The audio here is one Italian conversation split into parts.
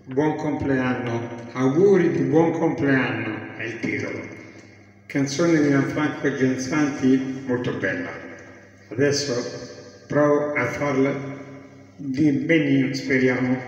Buon compleanno, auguri di buon compleanno è il titolo. Canzone di Gianfranco Gensanti molto bella. Adesso provo a farla di benino, speriamo.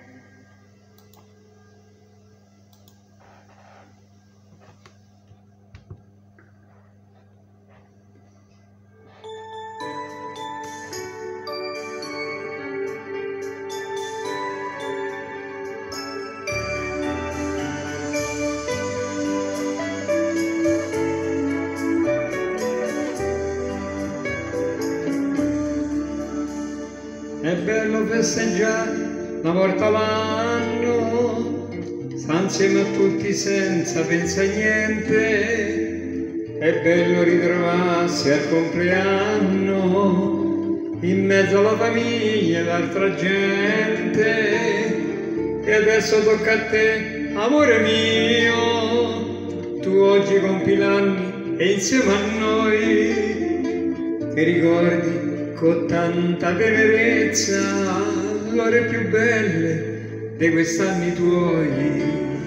È bello festeggiare una volta l'anno, sta insieme a tutti senza pensare niente. È bello ritrovarsi al compleanno, in mezzo alla famiglia e l'altra gente. E adesso tocca a te, amore mio, tu oggi compi l'anni e insieme a noi ti ricordi con tanta tenerezza l'ore più belle di quest'anni tuoi.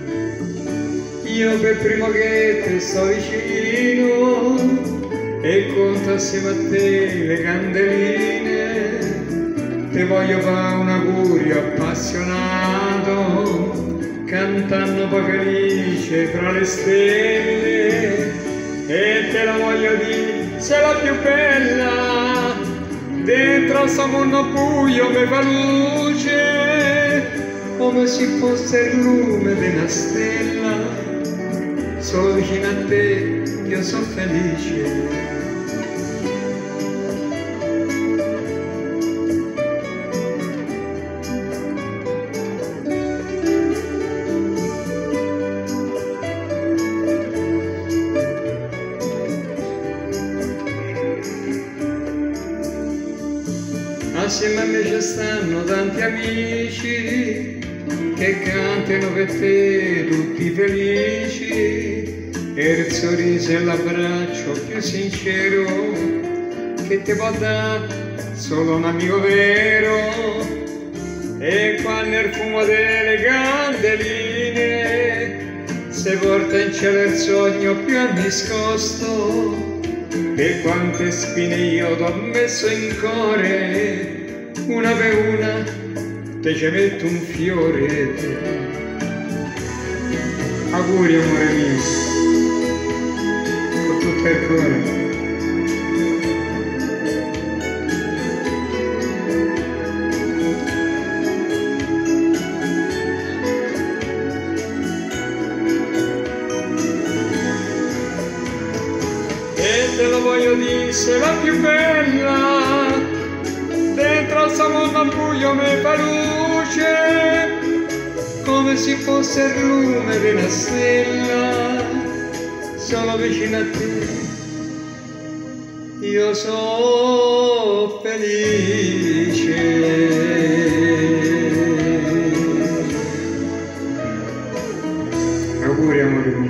Io per primo che te sto vicino e conto assieme a te le candeline, te voglio fare un augurio appassionato, cantando poi felice fra le stelle, e te la voglio dire, sei la più bella. Dentro sto mondo buio mi fa luce, come se fosse il lume di una stella. Solo vicino a te io sono felice. Assieme a me ci stanno tanti amici che cantano per te tutti felici, e il sorriso e l'abbraccio più sincero che ti può dare solo un amico vero. E quando il fumo delle candeline si porta in cielo il sogno più nascosto, e quante spine io t'ho messo in cuore, una per una te ci metto un fiore. Auguri amore mio, con tutto il cuore. E te lo voglio dire, sei la più bella, dentro al suo mondo buio mi fa luce, come se fosse il lume di una stella. Sono vicino a te, io sono felice. Auguri amore mio.